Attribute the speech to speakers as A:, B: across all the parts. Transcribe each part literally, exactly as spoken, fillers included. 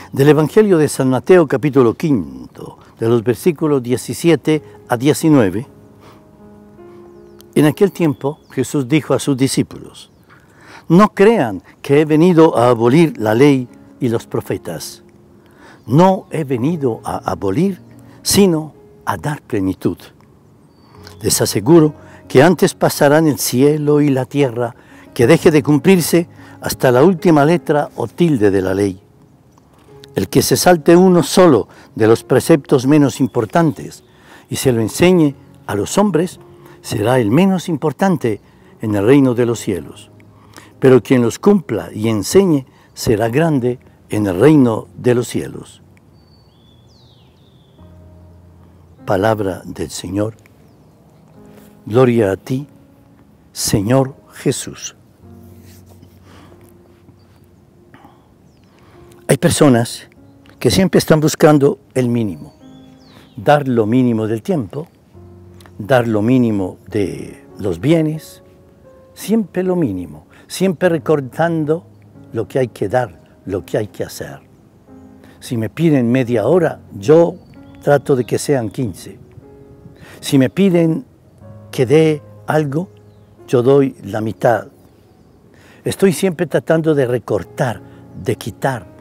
A: Del Evangelio de San Mateo, capítulo quinto, de los versículos diecisiete a diecinueve. En aquel tiempo Jesús dijo a sus discípulos: no crean que he venido a abolir la ley y los profetas. No he venido a abolir, sino a dar plenitud. Les aseguro que antes pasarán el cielo y la tierra, que deje de cumplirse hasta la última letra o tilde de la ley. El que se salte uno solo de los preceptos menos importantes y se lo enseñe a los hombres, será el menos importante en el reino de los cielos. Pero quien los cumpla y enseñe será grande en el reino de los cielos. Palabra del Señor. Gloria a ti, Señor Jesús. Hay personas que siempre están buscando el mínimo, dar lo mínimo del tiempo, dar lo mínimo de los bienes, siempre lo mínimo, siempre recordando lo que hay que dar, lo que hay que hacer. Si me piden media hora, yo trato de que sean quince. Si me piden que dé algo, yo doy la mitad. Estoy siempre tratando de recortar, de quitar.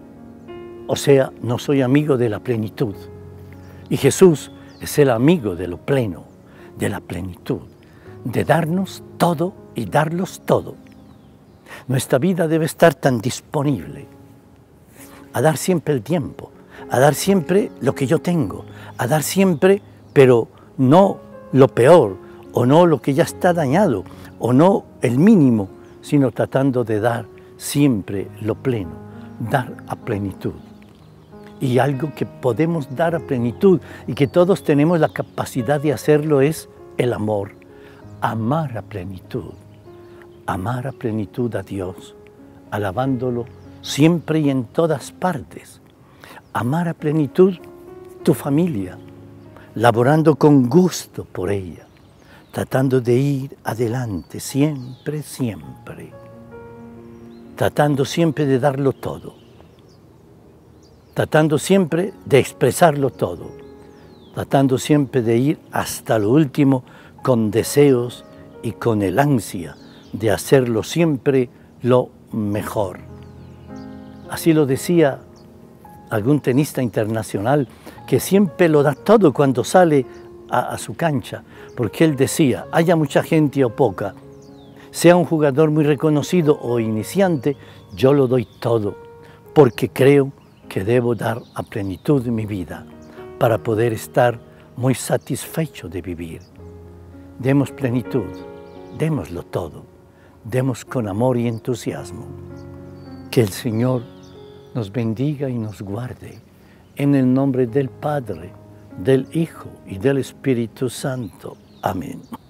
A: O sea, no soy amigo de la plenitud. Y Jesús es el amigo de lo pleno, de la plenitud, de darnos todo y darlos todo. Nuestra vida debe estar tan disponible a dar siempre el tiempo, a dar siempre lo que yo tengo, a dar siempre, pero no lo peor, o no lo que ya está dañado, o no el mínimo, sino tratando de dar siempre lo pleno, dar a plenitud. Y algo que podemos dar a plenitud y que todos tenemos la capacidad de hacerlo es el amor. Amar a plenitud. Amar a plenitud a Dios, alabándolo siempre y en todas partes. Amar a plenitud tu familia, laborando con gusto por ella, tratando de ir adelante siempre, siempre. Tratando siempre de darlo todo. Tratando siempre de expresarlo todo, tratando siempre de ir hasta lo último con deseos y con el ansia de hacerlo siempre lo mejor. Así lo decía algún tenista internacional que siempre lo da todo cuando sale a, a su cancha, porque él decía, haya mucha gente o poca, sea un jugador muy reconocido o iniciante, yo lo doy todo, porque creo que debo dar a plenitud mi vida para poder estar muy satisfecho de vivir. Demos plenitud, démoslo todo, demos con amor y entusiasmo. Que el Señor nos bendiga y nos guarde, en el nombre del Padre, del Hijo y del Espíritu Santo. Amén.